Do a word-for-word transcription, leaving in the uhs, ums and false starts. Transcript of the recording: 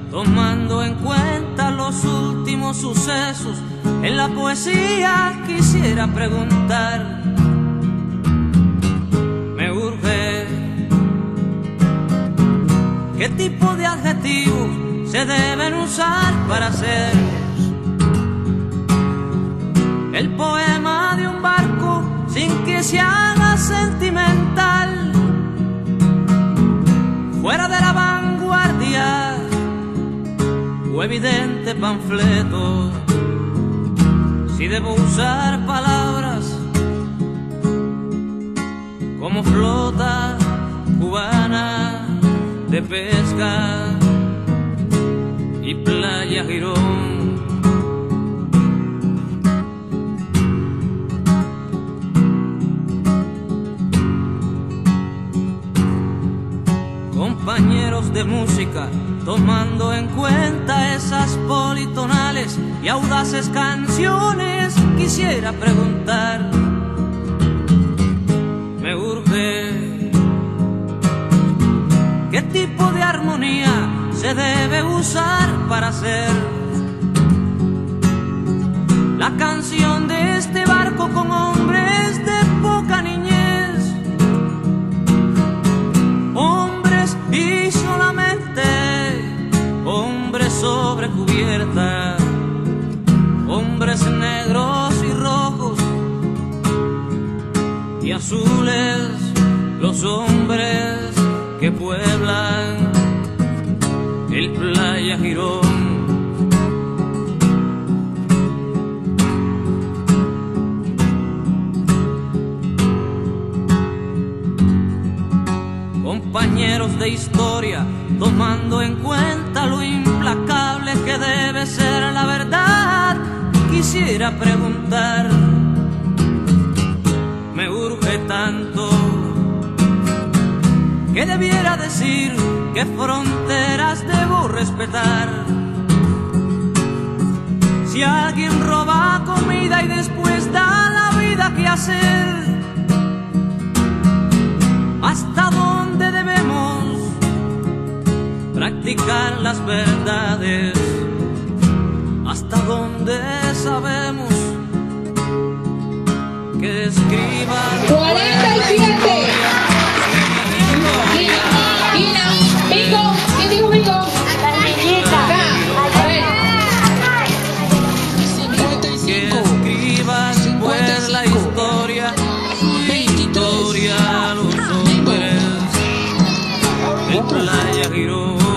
tomando en cuenta los últimos sucesos. En la poesía quisiera preguntar, me urge, ¿qué tipo de adjetivos se deben usar para hacer el poema de un barco sin que se haga sentimental? Fuera de la vanguardia o evidente panfleto, si debo usar palabras como flota cubana de pesca y playa Girón. Compañeros de música, tomando en cuenta esas politonales y audaces canciones, quisiera preguntar, me urge, ¿qué tipo de armonía se debe usar para hacer la canción de este barco con hombres de poca niñez? Hombres y solamente hombres sobre cubierta, hombres negros y rojos y azules, los hombres que pueblan el playa Girón. Compañeros de historia, tomando en cuenta lo implacable que debe ser la verdad, quisiera preguntar, me urge tanto, ¿qué debiera decir? ¿Qué fronteras debo respetar? Si alguien roba comida y después da la vida, ¿qué hacer? ¿Hasta dónde debemos practicar las verdades? ¿Hasta dónde sabemos que escriban cuarenta y siete? Bingo, ¿quién dijo bingo? La niñita. A ver. Que escriban pues la historia, historia, los hombres de playa Girón.